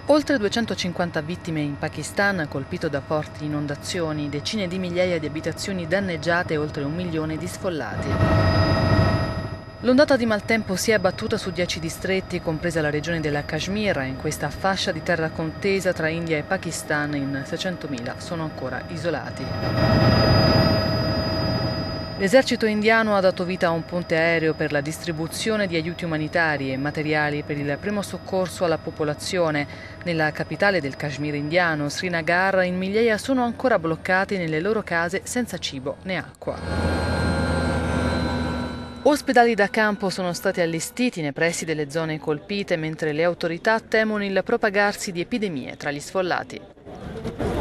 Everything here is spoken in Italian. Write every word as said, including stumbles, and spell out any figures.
Oltre duecentocinquanta vittime in Pakistan, colpito da forti inondazioni, decine di migliaia di abitazioni danneggiate e oltre un milione di sfollati. L'ondata di maltempo si è abbattuta su dieci distretti, compresa la regione della Kashmir. In questa fascia di terra contesa tra India e Pakistan in seicentomila sono ancora isolati. L'esercito indiano ha dato vita a un ponte aereo per la distribuzione di aiuti umanitari e materiali per il primo soccorso alla popolazione. Nella capitale del Kashmir indiano, Srinagar, in migliaia sono ancora bloccati nelle loro case senza cibo né acqua. Ospedali da campo sono stati allestiti nei pressi delle zone colpite, mentre le autorità temono il propagarsi di epidemie tra gli sfollati.